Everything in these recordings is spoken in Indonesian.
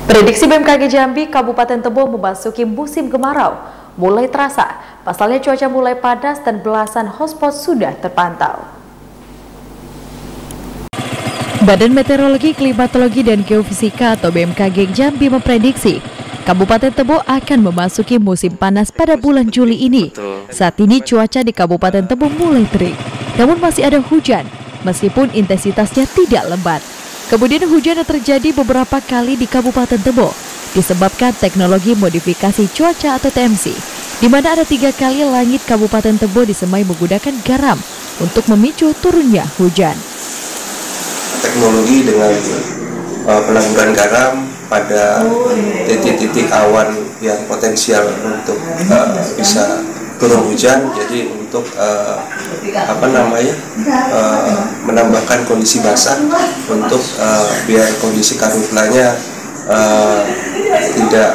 Prediksi BMKG Jambi, Kabupaten Tebo memasuki musim kemarau. Mulai terasa, pasalnya cuaca mulai panas dan belasan hotspot sudah terpantau. Badan Meteorologi, Klimatologi, dan Geofisika atau BMKG Jambi memprediksi Kabupaten Tebo akan memasuki musim panas pada bulan Juli ini. Saat ini cuaca di Kabupaten Tebo mulai terik, namun masih ada hujan meskipun intensitasnya tidak lebat. Kemudian hujan yang terjadi beberapa kali di Kabupaten Tebo disebabkan teknologi modifikasi cuaca atau TMC, di mana ada 3 kali langit Kabupaten Tebo disemai menggunakan garam untuk memicu turunnya hujan. Teknologi dengan penaburan garam pada titik-titik awan yang potensial untuk bisa turun hujan, jadi untuk menambahkan kondisi basah untuk biar kondisi karhutlah tidak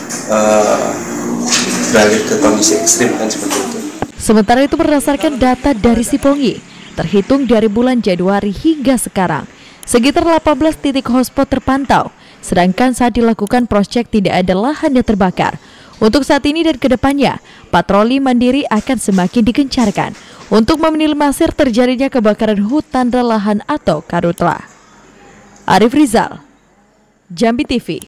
beralih ke kondisi ekstrim kan seperti itu. Sementara itu berdasarkan data dari Sipongi, terhitung dari bulan Januari hingga sekarang, sekitar 18 titik hotspot terpantau, sedangkan saat dilakukan proyek tidak ada lahan yang terbakar. Untuk saat ini dan kedepannya, patroli mandiri akan semakin digencarkan untuk meminimalisir terjadinya kebakaran hutan dan lahan atau karhutla. Arif Rizal, Jambi TV.